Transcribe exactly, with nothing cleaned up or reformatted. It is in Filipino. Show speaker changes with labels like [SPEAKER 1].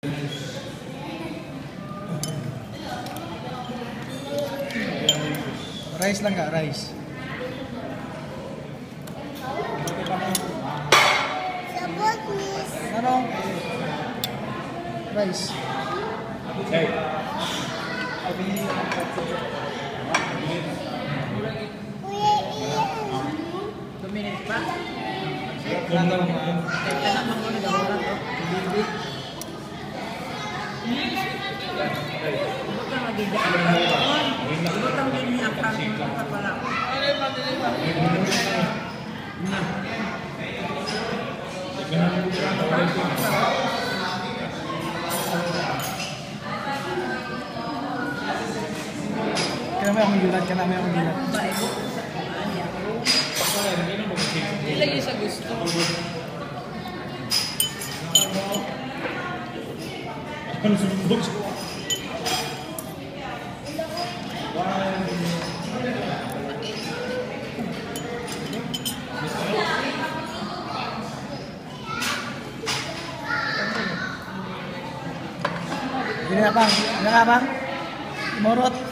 [SPEAKER 1] Rice lang ka, rice.
[SPEAKER 2] Sabot, miss.
[SPEAKER 1] Ano? Rice.
[SPEAKER 3] Hey.
[SPEAKER 2] Kuya Ian.
[SPEAKER 4] two minutes pa.
[SPEAKER 1] Wala daw mga...
[SPEAKER 4] Teka na mo na wala to. Bibi. Bukan lagi dah. Bukan gini akan bukan pala.
[SPEAKER 1] Kaya may akong gilat, kaya may akong gilat.
[SPEAKER 4] Hindi lagi sa gusto.
[SPEAKER 3] Ano sumbog?
[SPEAKER 1] Gini na bang? Gini na bang? Morot.